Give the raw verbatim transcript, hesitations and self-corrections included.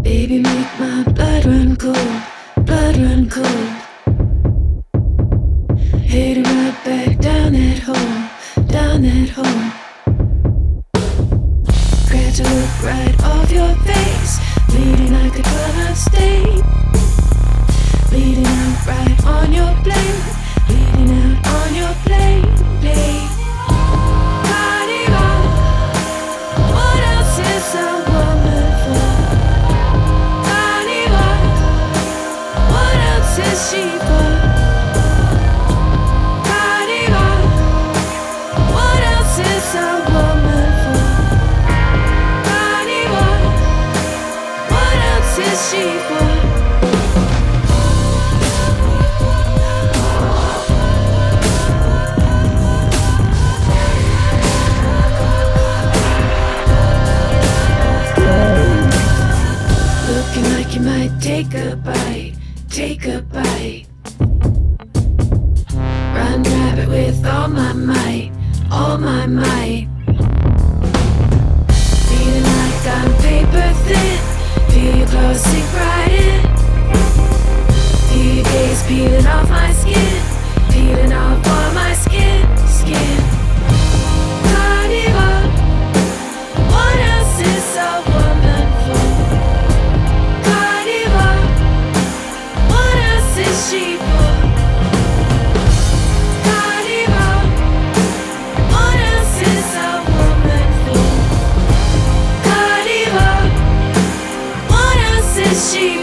Baby, make my blood run cold, blood run cold. Heading right back down that hole, down that hole. Scratch a look right off your face, bleeding like a twelve-ounce steak. Bleeding out right on your plate, bleeding out on your plate, plate. Carnival, what else is a woman for? Carnival, what else is she for? Carnival, what else is a woman for? Carnival, what else is she for? Looking like you might take a bite, take a bite. Run rabbit with all my might, all my might. Feeling like I'm paper thin, feel your claws sink right in. Feel your gaze peeling off my skin, peeling off all my skin, skin. Carnival, what else is a woman for? Carnival, what else is she for? Carnival, what else is a woman for? Carnival, what else is she